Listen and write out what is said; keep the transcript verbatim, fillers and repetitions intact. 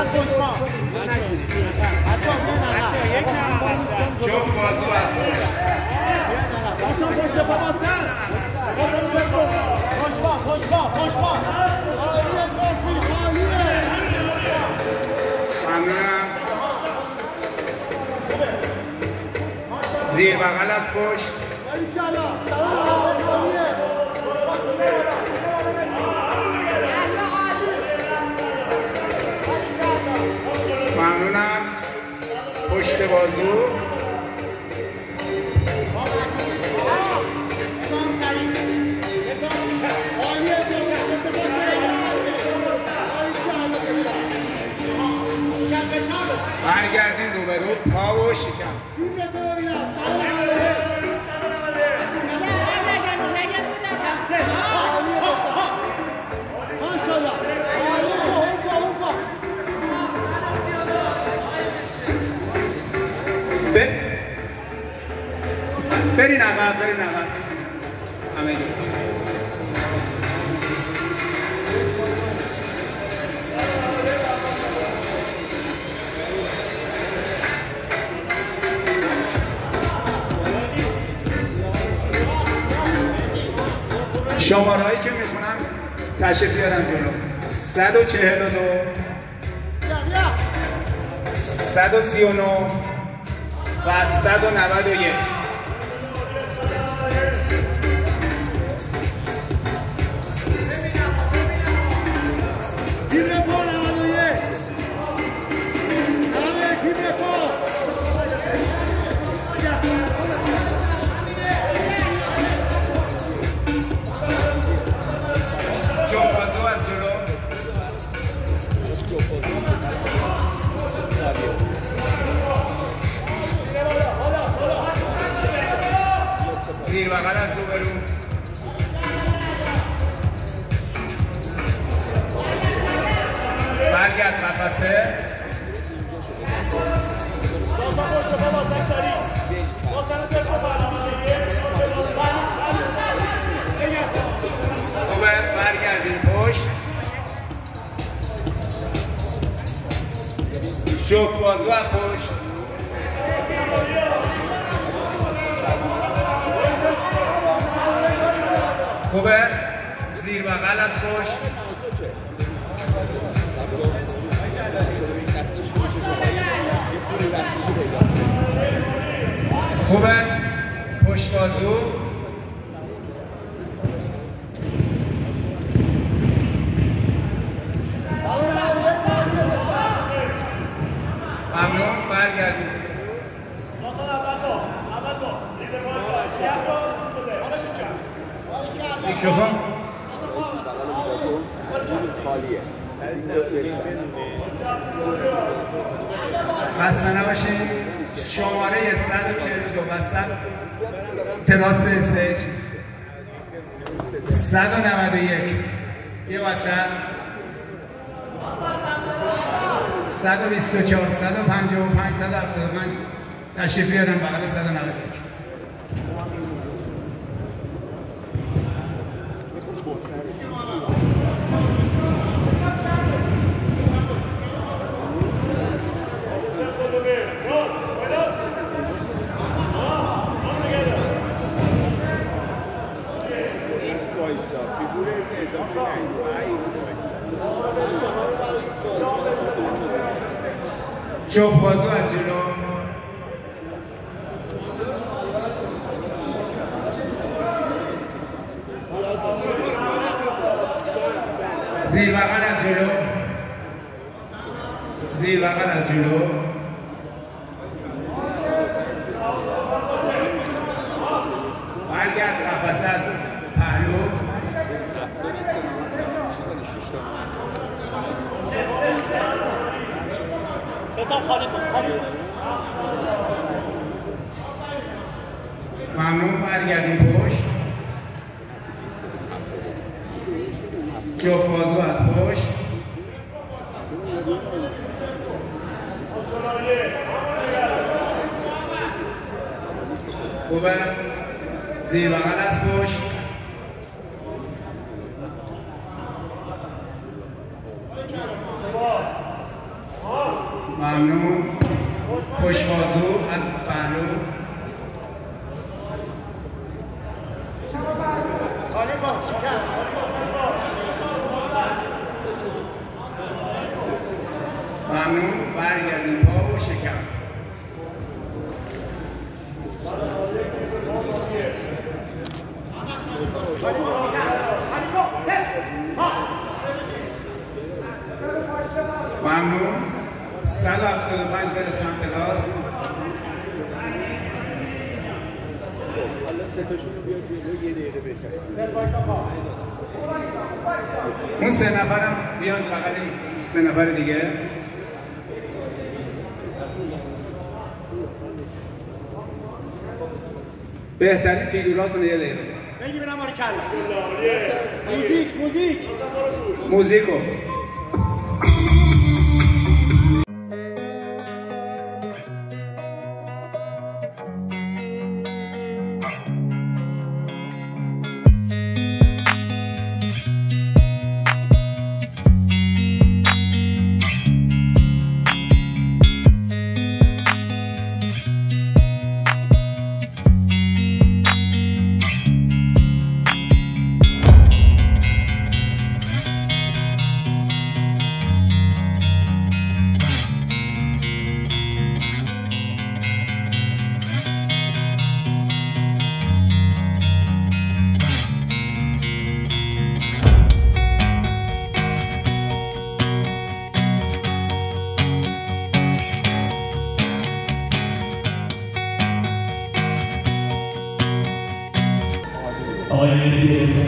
جفت بازو از پشت. ممنونم. زیر بغل از پشت. ممنونم. پشت بازو. برگردین روبرو، پا و شکم. برین عقب، برین عقب همه گیر. شماره هایی که میخونم تشریف بیارن جلو. صد و چهل و دو، صد و سی و نه و صد و نود و یک. زیر بغل از روبرو. برگرد قفسه. خوبه، برگردیم پشت. جفت بازو از پشت. خوبه، زیر بغل از پشت. خوبه، پشت بازو. ممنون، برگردیم. میکروفون خسته نباشید. شماره صد و چهل و دو وسط تراست استیج، صد و نود و یک یه وسط، صد و بیست و چهار، صد و پنجاه و پنج، صد و هفتاد و پنج تشریف بیارن بغل صد و نود و یک. جفت بازو از جلو. زیر بغل از جلو. زیر بغل از جلو. برگرد قفسه از پهلو. ممنون، برگردیم پشت. جفت بازو از پشت. خوبه، زیر بغل از پشت. ممنون. خوشبازو از پهلو. ممنون. برگردیم پا و شکم. ممنون. صد و هفتاد و پنج بره سمت راست. اون سه نفرم بیان بغل این سه نفر دیگه. بهترین فیگوراتون یه دقیقه بگی برم آره کل موزیک موزیک موزیکو آقای